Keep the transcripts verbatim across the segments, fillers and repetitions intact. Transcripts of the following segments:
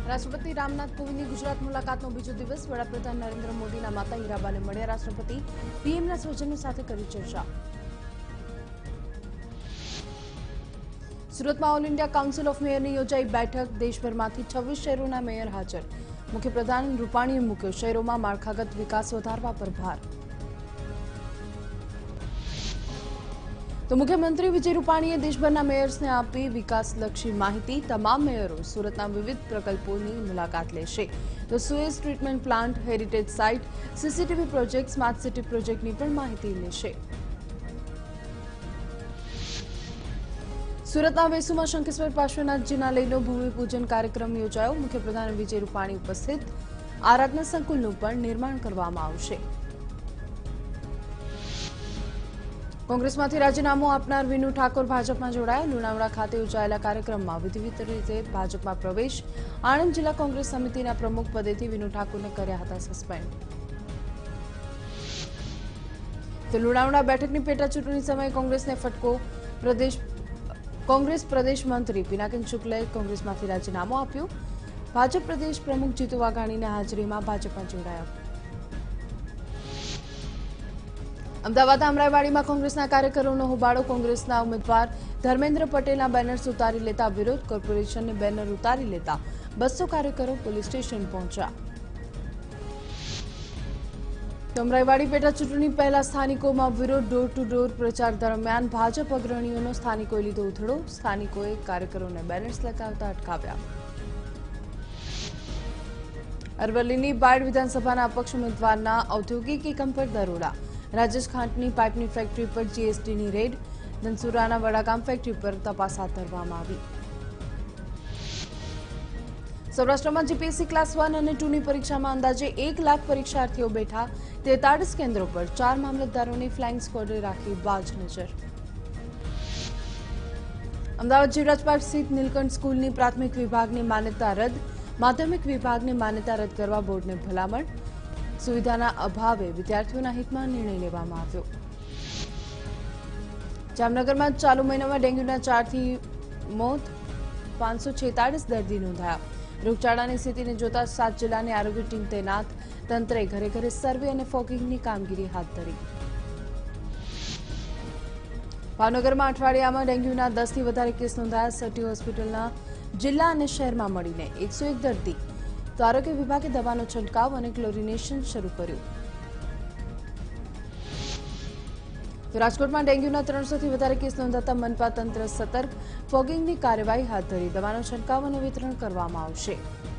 રાષ્ટ્રપતિ રામનાથ કોવિંદની ગુજરાત મુલાકાતનો બીજો દિવસ વડાપ્રધાન નરેન્દ્ર મોદીના માતા હીરાબાને મળ્યા રાષ્ટ્રપતિ પીએમના સ્વજનો સાથે કરી ચર્ચા। સુરતમાં ઓલ ઇન્ડિયા કાઉન્સિલ ઓફ મેયરની યોજાઈ બેઠક। દેશભરમાંથી છવ્વીસ શહેરોના મેયર હાજર। મુખ્યપ્રધાન રૂપાણીએ મૂક્યો શહેરોમાં માળખાગત વિકાસ વધારવા પર ભાર। तो मुख्यमंत्री विजय रूपाणीए देशभરના મેયર્સને આપી વિકાસલક્ષી માહિતી। તમામ મેયરો સુરતના વિવિધ પ્રકલ્પોની મુલાકાત લેશે તો sewage treatment plant, heritage site, CCTV project, smart city પ્રોજેક્ટની પણ માહિતી લેશે। સુરતના વેસુમાં શંકેશ્વર પાર્શ્વનાથજીના લઈનો ભૂમિપૂજન કાર્યક્રમ યોજાયો। મુખ્યપ્રધાન વિજય રૂપાણી ઉપસ્થિત। આરાધના સંકુલનું પણ નિર્માણ કરવામાં આવશે। કોંગ્રેસમાંથી રાજીનામું આપનાર વિનુ ઠાકોર ભાજપમાં જોડાયા। લુણાવાડા ખાતે યોજાયેલા કાર્યક્રમમાં વિધિવત રીતે ભાજપમાં પ્રવેશ। આણંદ જિલ્લા કોંગ્રેસ સમિતિના પ્રમુખ પદેથી વિનુ ઠાકોરને કર્યા હતા સસ્પેન્ડ। તો લુણાવાડા બેઠકની પેટા ચૂંટણી સમયે કોંગ્રેસને ફટકો। પ્રદેશ કોંગ્રેસ પ્રદેશ મંત્રી પિનાકિન શુક્લએ કોંગ્રેસમાંથી રાજીનામું આપ્યું। ભાજપ પ્રદેશ પ્રમુખ જીતુ વાઘાણીની હાજરીમાં ભાજપમાં જોડાયા। અમદાવાદ અમરાઈવાડીમાં કોંગ્રેસના કાર્યકરોનો હોબાળો। કોંગ્રેસના ઉમેદવાર ધર્મેન્દ્ર પટેલના બેનર્સ ઉતારી લેતા વિરોધ। કોર્પોરેશનને બેનર ઉતારી લેતા બસો કાર્યકરો પોલીસ સ્ટેશન પહોંચ્યા। અમરાઈવાડી પેટા ચૂંટણી પહેલા સ્થાનિકોમાં વિરોધ। ડોર ટુ ડોર પ્રચાર દરમિયાન ભાજપ અગ્રણીઓનો સ્થાનિકોએ લીધો ઉથડો। સ્થાનિકોએ કાર્યકરોને બેનર્સ લગાવતા અટકાવ્યા। અરવલ્લીની બાયડ વિધાનસભાના અપક્ષ ઉમેદવારના ઔદ્યોગિક એકમ પર દરોડા। રાજેશ ખાંટની પાઇપની ફેક્ટરી પર જીએસટીની રેડ। ધનસુરાના વડાગામ ફેક્ટરી પર તપાસ હાથ ધરવામાં આવી। સૌરાષ્ટ્રમાં જીપીએસસી ક્લાસ વન અને ટુની પરીક્ષામાં અંદાજે એક લાખ પરીક્ષાર્થીઓ બેઠા। તેતાળીસ કેન્દ્રો પર ચાર મામલતદારોની ફ્લાઇંગ સ્ક્વોડે રાખી બાજ નજર। અમદાવાદ જીવરાજ પાર્ક સ્થિત નીલકંઠ સ્કૂલની પ્રાથમિક વિભાગની માન્યતા રદ। માધ્યમિક વિભાગની માન્યતા રદ કરવા બોર્ડને ભલામણ। સુવિધાના અભાવે વિદ્યાર્થીઓના હિતમાં નિર્ણય લેવામાં આવ્યો। જામનગરમાં ચાલુ મહિનામાં ડેન્ગ્યુના ચારથી મોત, પાંચસો છેતાળીસ દર્દી નોંધાયા। રોગચાળાની સ્થિતિને જોતા સાત જિલ્લાની આરોગ્ય ટીમ તૈનાત। તંત્રે ઘરે ઘરે સર્વે અને ફોગિંગની કામગીરી હાથ ધરી। ભાવનગરમાં અઠવાડિયામાં ડેન્ગ્યુના દસથી વધારે કેસ નોંધાયા। સટી હોસ્પિટલના જિલ્લા અને શહેરમાં મળીને એકસો એક દર્દી। તો આરોગ્ય વિભાગે દવાનો છંટકાવ અને ક્લોરિનેશન શરૂ કર્યું। તો રાજકોટમાં ડેન્ગ્યુના ત્રણસોથી વધારે કેસ નોંધાતા મનપા તંત્ર સતર્ક। ફોગિંગની કાર્યવાહી હાથ ધરી દવાનો છંટકાવ અને વિતરણ કરવામાં આવશે।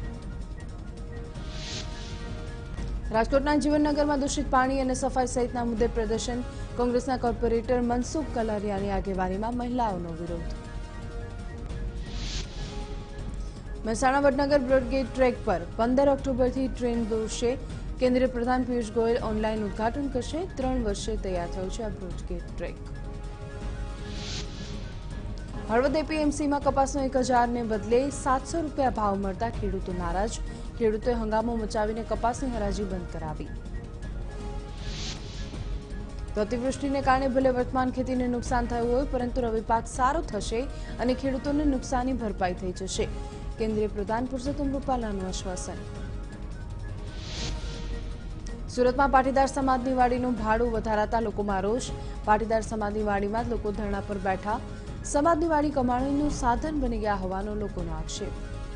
રાજકોટના જીવનનગરમાં દૂષિત પાણી અને સફાઈ સહિતના મુદ્દે પ્રદર્શન। કોંગ્રેસના કોર્પોરેટર મનસુખ કલારિયાની આગેવાનીમાં મહિલાઓનો વિરોધ। મહેસાણા વડનગર બ્રોડગેજ ટ્રેક પર પંદર ઓક્ટોબરથી ટ્રેન દોડશે। કેન્દ્રીય પ્રધાન પિયુષ ગોયલ ઓનલાઈન ઉદઘાટન કરશે। ત્રણ વર્ષે તૈયાર થયું છે આ બ્રોડગેજ ટ્રેક। હળવદ એપીએમસીમાં કપાસનો એક હજારને બદલે સાતસો રૂપિયા ભાવ મળતા ખેડૂતો નારાજ। ખેડૂતોએ હંગામો મચાવીને કપાસની હરાજી બંધ કરાવી। તો અતિવૃષ્ટિને કારણે ભલે વર્તમાન ખેતીને નુકસાન થયું હોય પરંતુ રવિ પાક સારો થશે અને ખેડૂતોને નુકસાની ભરપાઈ થઈ જશે। કેન્દ્રીય પ્રધાન પુરુષોત્તમ રૂપાલાનું આશ્વાસન। સુરતમાં પાટીદાર સમાજની વાડીનું ભાડું વધારાતા લોકોમાં રોષ। પાટીદાર સમાજની વાડીમાં જ લોકો ધરણા પર બેઠા। સમાજની વાડી કમાણીનું સાધન બની ગયા હોવાનો લોકોનો આક્ષેપ।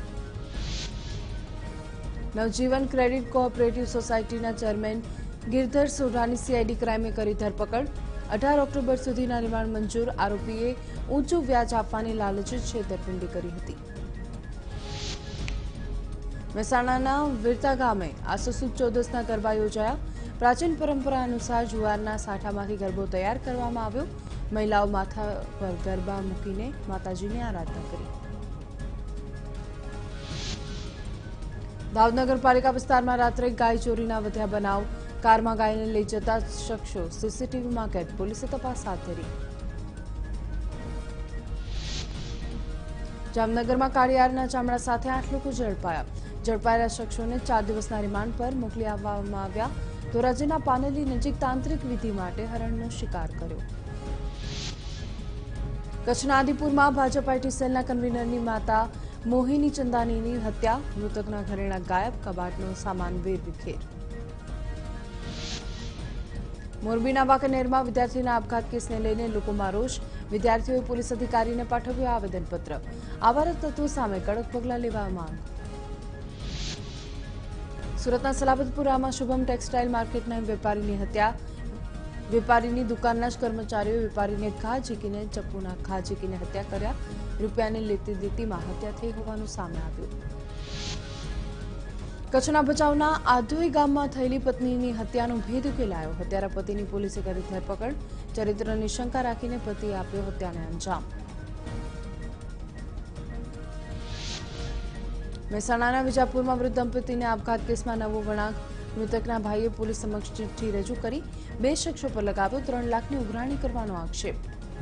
નવજીવન ક્રેડિટ કોઓપરેટિવ સોસાયટીના ચેરમેન ગિરધર સોઢાની સીઆઈડી ક્રાઇમે કરી ધરપકડ। અઢાર ઓક્ટોબર સુધીના રિમાન્ડ મંજૂર। આરોપીએ ઊંચું વ્યાજ આપવાની લાલચે છેતરપિંડી કરી હતી। મહેસાણાના વીરતા ગામે આસો સુદ ચૌદસના ગરબા યોજાયા। પ્રાચીન પરંપરા અનુસાર જુવારના સાઠામાંથી ગરબો તૈયાર કરવામાં આવ્યો। મહિલાઓ માથા પર ગરબા મૂકીને માતાજીની આરાધના કરી। દાઉદનગર પાલિકા વિસ્તારમાં રાત્રે ગાય ચોરીના વધ્યા બનાવ। કારમાં ગાયને લઈ જતા શખ્સો સીસીટીવીમાં કેદ। પોલીસે તપાસ હાથ ધરી। જામનગરમાં કાળિયારના ચામડા સાથે આઠ લોકો ઝડપાયા। ઝડપાયેલા શખ્સોને ચાર દિવસના રિમાન્ડ પર મોકલી આપવામાં આવ્યા। તો રાજ્યના પાનેલી નજીક તાંત્રિક વિધિ માટે હરણનો શિકાર કર્યો। કચ્છના આદિપુરમાં ભાજપ આઈટી સેલના કન્વીનરની માતા મોહિની ચંદાનીની હત્યા, મૃતકના ઘરેણા ગાયબ, કબાટનો સામાન વેરવિખેર. મોરબીના વાંકાનેરમાં વિદ્યાર્થીના આપઘાત કેસને લઈને લોકોમાં રોષ, વિદ્યાર્થીઓએ પોલીસ અધિકારીને પાઠવ્યું આવેદનપત્ર. આવારા તત્વો સામે કડક પગલાં લેવા માંગ. સુરતના સલાબતપુરામાં શુભમ ટેક્સટાઇલ માર્કેટના વેપારીની હત્યા. વેપારીની દુકાનના જ કર્મચારીઓએ વેપારીને ઘા ઝીકીને ચપ્પુના ઘા ઝીકીને હત્યા કર્યા. રૂપિયાની લેતી દેતીમાં હત્યા થઈ હોવાનું સામે આવ્યું. કચ્છના ભચાઉના આધોઈ ગામમાં થયેલી પત્નીની હત્યાનો ભેદ ઉકેલાયો. હત્યારા પતિની પોલીસે કરી ધરપકડ. ચરિત્રની શંકા રાખીને પતિએ આપ્યો હત્યાને અંજામ. મહેસાણાના વિજાપુરમાં વૃદ્ધ દંપતીને આપઘાત કેસમાં નવો વળાંક. મૃતકના ભાઈએ પોલીસ સમક્ષ ચિઠ્ઠી રજૂ કરી બે શખ્સો પર લગાવ્યો ત્રણ લાખની ઉઘરાણી કરવાનો આક્ષેપ.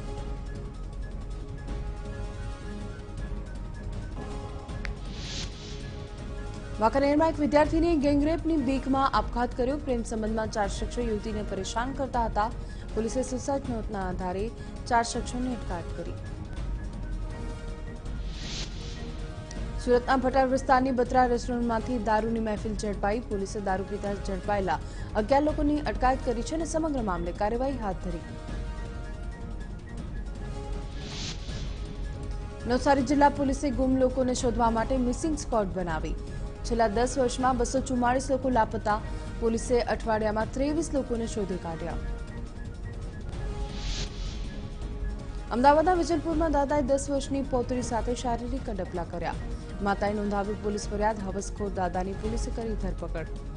વાંકાનેરમાં એક વિદ્યાર્થીની ગેંગરેપની બીકમાં આપઘાત કર્યો. પ્રેમ સંબંધમાં ચાર શખ્સો યુવતીને પરેશાન કરતા હતા. પોલીસે સુસાઇડ નોટના આધારે ચાર શખ્સોની અટકાયત કરી. સુરતના ભટાર વિસ્તારની બત્રા રેસ્ટોરન્ટમાંથી દારૂની મહેફિલ ઝડપાઈ. પોલીસે દારૂ પીતા ઝડપાયેલા અગિયાર લોકોની અટકાયત કરી છે અને સમગ્ર મામલે કાર્યવાહી હાથ ધરી. નવસારી જિલ્લા પોલીસે ગુમ લોકોને શોધવા માટે મિસિંગ સ્ક્વોડ બનાવી. છેલ્લા દસ વર્ષમાં બસો ચુમ્માળીસ લોકો લાપતા. પોલીસે અઠવાડિયામાં ત્રેવીસ લોકોને શોધી કાઢ્યા. અમદાવાદના વિજલપુરમાં દાદાએ દસ વર્ષની પૌત્રી સાથે શારીરિક અડપલા કર્યા. માતાએ નોંધાવી પોલીસ ફરિયાદ. હવસખોર દાદાની પોલીસે કરી ધરપકડ.